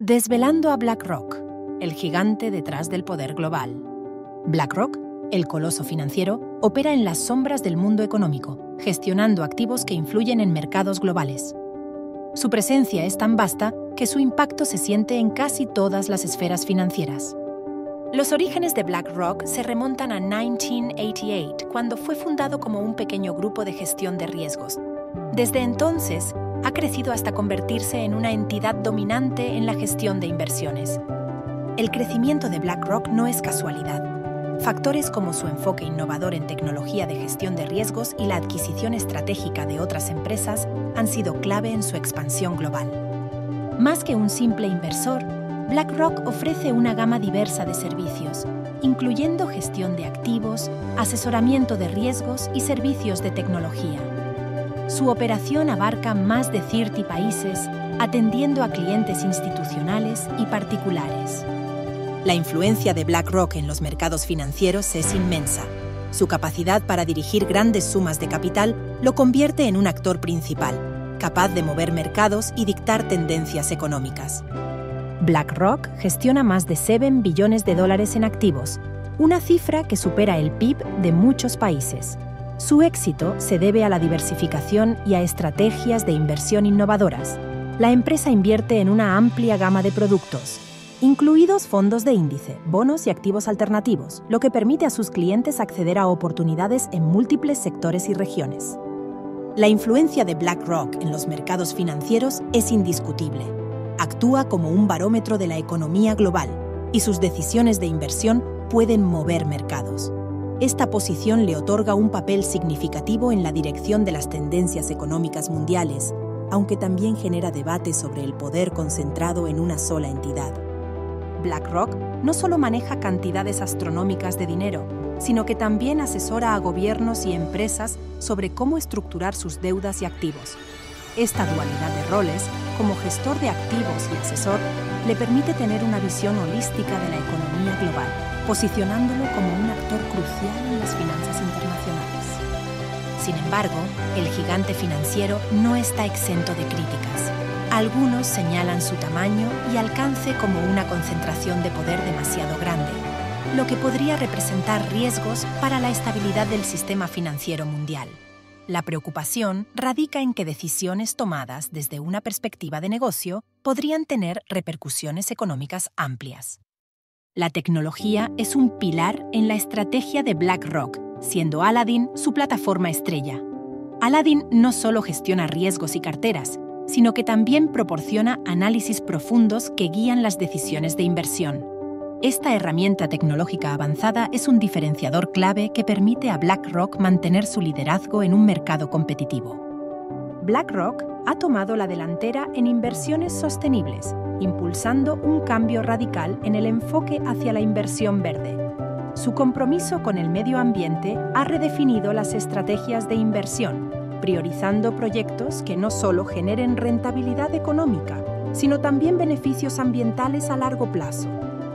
Desvelando a BlackRock, el gigante detrás del poder global. BlackRock, el coloso financiero, opera en las sombras del mundo económico, gestionando activos que influyen en mercados globales. Su presencia es tan vasta que su impacto se siente en casi todas las esferas financieras. Los orígenes de BlackRock se remontan a 1988, cuando fue fundado como un pequeño grupo de gestión de riesgos. Desde entonces, ha crecido hasta convertirse en una entidad dominante en la gestión de inversiones. El crecimiento de BlackRock no es casualidad. Factores como su enfoque innovador en tecnología de gestión de riesgos y la adquisición estratégica de otras empresas han sido clave en su expansión global. Más que un simple inversor, BlackRock ofrece una gama diversa de servicios, incluyendo gestión de activos, asesoramiento de riesgos y servicios de tecnología. Su operación abarca más de 30 países, atendiendo a clientes institucionales y particulares. La influencia de BlackRock en los mercados financieros es inmensa. Su capacidad para dirigir grandes sumas de capital lo convierte en un actor principal, capaz de mover mercados y dictar tendencias económicas. BlackRock gestiona más de $7 billones en activos, una cifra que supera el PIB de muchos países. Su éxito se debe a la diversificación y a estrategias de inversión innovadoras. La empresa invierte en una amplia gama de productos, incluidos fondos de índice, bonos y activos alternativos, lo que permite a sus clientes acceder a oportunidades en múltiples sectores y regiones. La influencia de BlackRock en los mercados financieros es indiscutible. Actúa como un barómetro de la economía global y sus decisiones de inversión pueden mover mercados. Esta posición le otorga un papel significativo en la dirección de las tendencias económicas mundiales, aunque también genera debate sobre el poder concentrado en una sola entidad. BlackRock no solo maneja cantidades astronómicas de dinero, sino que también asesora a gobiernos y empresas sobre cómo estructurar sus deudas y activos. Esta dualidad de roles, como gestor de activos y asesor, le permite tener una visión holística de la economía global, posicionándolo como un actor crucial en las finanzas internacionales. Sin embargo, el gigante financiero no está exento de críticas. Algunos señalan su tamaño y alcance como una concentración de poder demasiado grande, lo que podría representar riesgos para la estabilidad del sistema financiero mundial. La preocupación radica en que decisiones tomadas desde una perspectiva de negocio podrían tener repercusiones económicas amplias. La tecnología es un pilar en la estrategia de BlackRock, siendo Aladdin su plataforma estrella. Aladdin no solo gestiona riesgos y carteras, sino que también proporciona análisis profundos que guían las decisiones de inversión. Esta herramienta tecnológica avanzada es un diferenciador clave que permite a BlackRock mantener su liderazgo en un mercado competitivo. BlackRock ha tomado la delantera en inversiones sostenibles, impulsando un cambio radical en el enfoque hacia la inversión verde. Su compromiso con el medio ambiente ha redefinido las estrategias de inversión, priorizando proyectos que no solo generen rentabilidad económica, sino también beneficios ambientales a largo plazo.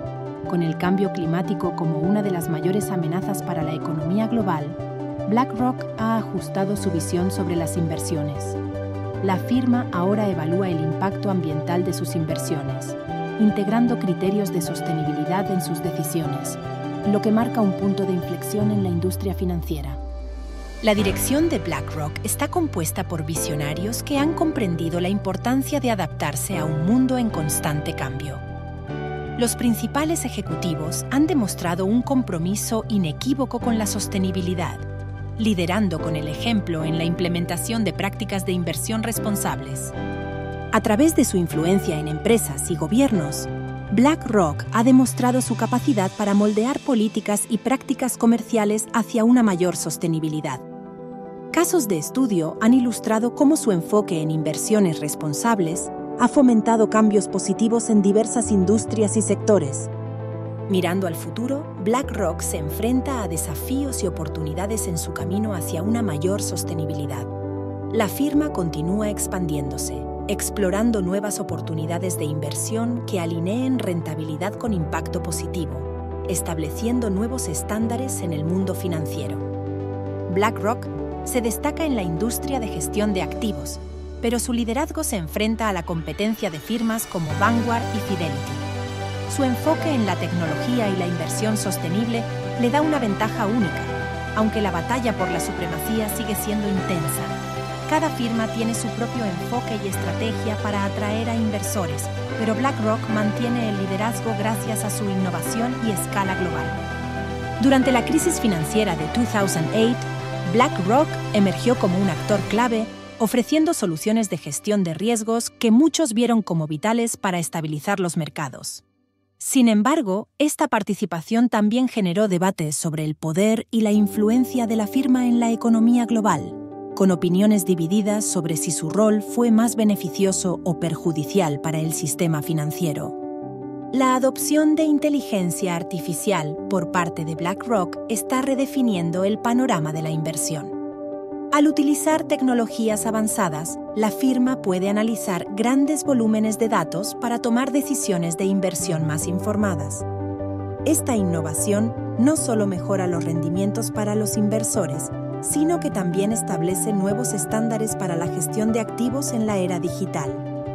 Con el cambio climático como una de las mayores amenazas para la economía global, BlackRock ha ajustado su visión sobre las inversiones. La firma ahora evalúa el impacto ambiental de sus inversiones, integrando criterios de sostenibilidad en sus decisiones, lo que marca un punto de inflexión en la industria financiera. La dirección de BlackRock está compuesta por visionarios que han comprendido la importancia de adaptarse a un mundo en constante cambio. Los principales ejecutivos han demostrado un compromiso inequívoco con la sostenibilidad, liderando con el ejemplo en la implementación de prácticas de inversión responsables. A través de su influencia en empresas y gobiernos, BlackRock ha demostrado su capacidad para moldear políticas y prácticas comerciales hacia una mayor sostenibilidad. Casos de estudio han ilustrado cómo su enfoque en inversiones responsables ha fomentado cambios positivos en diversas industrias y sectores. Mirando al futuro, BlackRock se enfrenta a desafíos y oportunidades en su camino hacia una mayor sostenibilidad. La firma continúa expandiéndose, explorando nuevas oportunidades de inversión que alineen rentabilidad con impacto positivo, estableciendo nuevos estándares en el mundo financiero. BlackRock se destaca en la industria de gestión de activos, pero su liderazgo se enfrenta a la competencia de firmas como Vanguard y Fidelity. Su enfoque en la tecnología y la inversión sostenible le da una ventaja única, aunque la batalla por la supremacía sigue siendo intensa. Cada firma tiene su propio enfoque y estrategia para atraer a inversores, pero BlackRock mantiene el liderazgo gracias a su innovación y escala global. Durante la crisis financiera de 2008, BlackRock emergió como un actor clave, ofreciendo soluciones de gestión de riesgos que muchos vieron como vitales para estabilizar los mercados. Sin embargo, esta participación también generó debates sobre el poder y la influencia de la firma en la economía global, con opiniones divididas sobre si su rol fue más beneficioso o perjudicial para el sistema financiero. La adopción de inteligencia artificial por parte de BlackRock está redefiniendo el panorama de la inversión. Al utilizar tecnologías avanzadas, la firma puede analizar grandes volúmenes de datos para tomar decisiones de inversión más informadas. Esta innovación no solo mejora los rendimientos para los inversores, sino que también establece nuevos estándares para la gestión de activos en la era digital.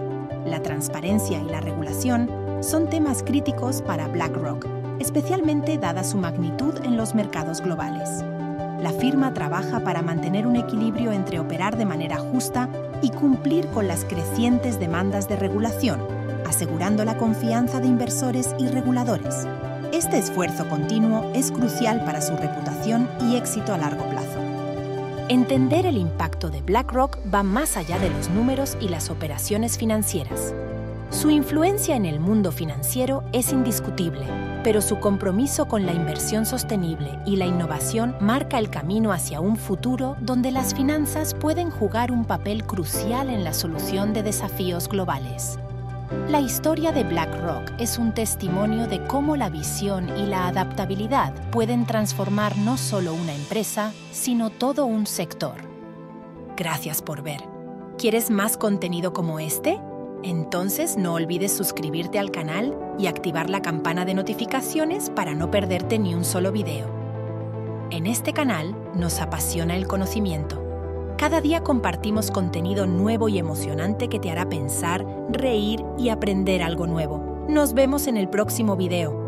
La transparencia y la regulación son temas críticos para BlackRock, especialmente dada su magnitud en los mercados globales. La firma trabaja para mantener un equilibrio entre operar de manera justa y cumplir con las crecientes demandas de regulación, asegurando la confianza de inversores y reguladores. Este esfuerzo continuo es crucial para su reputación y éxito a largo plazo. Entender el impacto de BlackRock va más allá de los números y las operaciones financieras. Su influencia en el mundo financiero es indiscutible, pero su compromiso con la inversión sostenible y la innovación marca el camino hacia un futuro donde las finanzas pueden jugar un papel crucial en la solución de desafíos globales. La historia de BlackRock es un testimonio de cómo la visión y la adaptabilidad pueden transformar no solo una empresa, sino todo un sector. Gracias por ver. ¿Quieres más contenido como este? Entonces no olvides suscribirte al canal y activar la campana de notificaciones para no perderte ni un solo video. En este canal nos apasiona el conocimiento. Cada día compartimos contenido nuevo y emocionante que te hará pensar, reír y aprender algo nuevo. Nos vemos en el próximo video.